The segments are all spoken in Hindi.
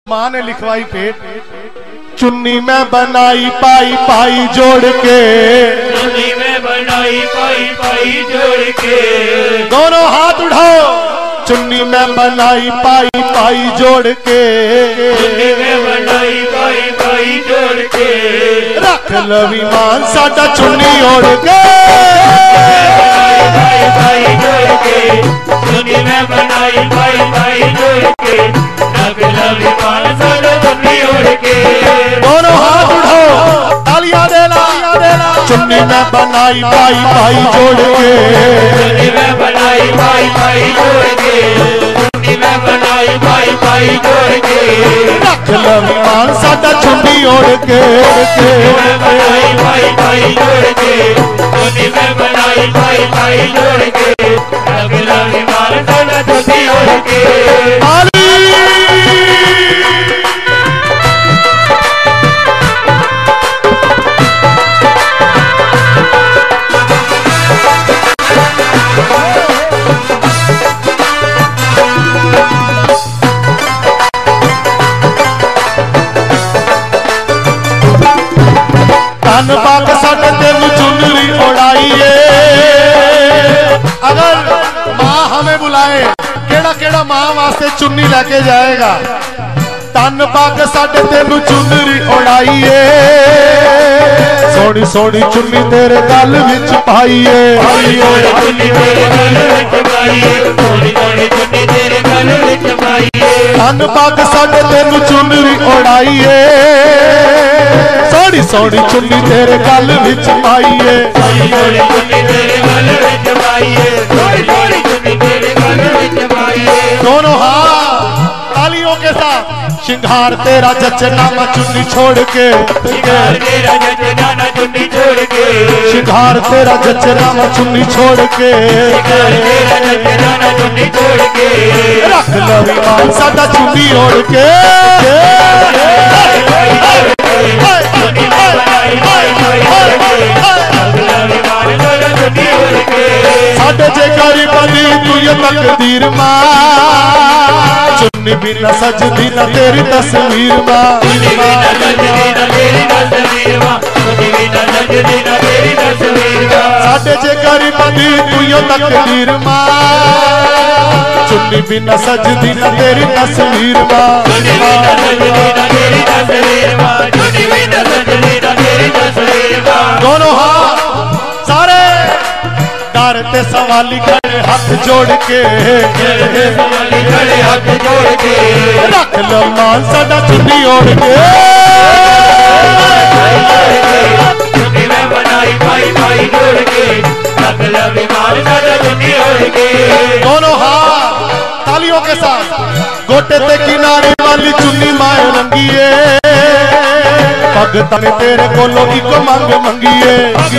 माँ ने लिखवाई पेट, चुन्नी में बनाई पाई पाई जोड़ के, चुन्नी में बनाई पाई पाई जोड़ के, दोनों हाथ उठाओ। चुन्नी में बनाई पाई पाई जोड़ के, चुन्नी में बनाई पाई पाई जोड़ के, रख लवी मान साडा चुन्नी ओढ़ के, पाई पाई जोड़ के, चुन्नी में बनाई पाई पाई जोड़ के, रख लवी मान साडा चुन्नी ओढ़ के, दोनों हाथ उठाओ, तालियां देना, चुन्नी में बनाई पाई पाई जोड़ के, चुन्नी में बनाई पाई पाई जोड़ के, चुन्नी में बनाई पाई पाई जोड़ के, रख लवी मान साडा चुन्नी ओढ़ के, बनाई पाई पाई जोड़ के, चुन्नी में बनाई पाई पाई जोड़ के, रख लवी मान साडा चुन्नी ओढ़ के। धन पाक साडे तेन चुनरी उड़ाइए। अगर माँ हमें बुलाए, केड़ा केड़ा माँ वास्ते चुन्नी लेके जाएगा। धन पाक साडे तेन चुनरी उड़ाइए, सोनी सोनी चुन्नी तेरे गल विच पाइए, धन पाक साडे तेन चुनरी उड़ाइए, सोनी सोनी चुन्नी तेरे गल विच पाइए, दोनों हाथ तालियों के साथ। श्रृंगार तेरा जचनामा चुन्नी छोड़ के, श्रृंगार तेरा जचनामा चुन्नी छोड़ के, श्रृंगार तेरा जचनामा चुन्नी छोड़ के, रख लवी मान साडा चुन्नी ओढ़ के, साडे जे गरीबी तू ये तकदीर मां, चुन्नी बिना सजदी ना तेरी तस्वीर मां, साडे जे गरीबी तू ये तकदीर मां, चुन्नी बिना सजदी ना तेरी तस्वीर मां, दोनों हाथ सारे डरते सवाली खड़े हाथ जोड़ के, रख लो मान साडा चुन्नी ओढ़ के, चुन्नी में बनाई पाई पाई जोड़ के, रख लवी मान साडा चुन्नी ओढ़ के, दोनों हाथ तालियों के साथ। गोटे ते किनारे वाली चुन्नी माए रंगीए, भगत ने तेरे कोलो इको मंग मंगीए,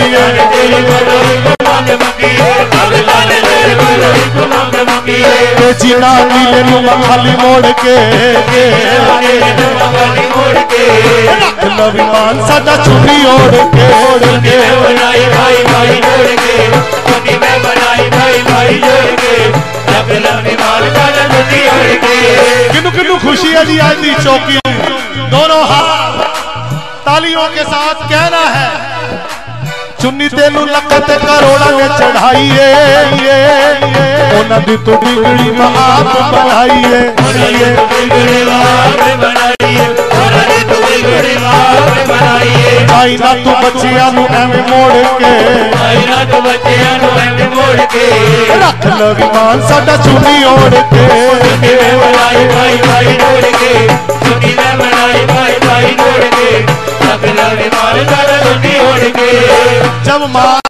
जीना नीले नुमा खाली मोड़ के, रख लवी मान साडा चुन्नी ओढ़ के, बनाई भाई भाई जोड़ के, चुन्नी में बनाई भाई भाई जोड़ के, रख लवी मान साडा चुन्नी ओढ़ के। किनु किनु खुशी है जी आज दी चौकी। दोनों हाथ तालियों के साथ कहना है, चुन्नी तेनू लखत करोड़ा ने चढ़ाइए, दी तो बिगड़ी मां आप बनाइए, आई ना तू बच्चियां नू एवें मोड़ के, रख लवी मान साडा चुन्नी ओढ़ के, जब मां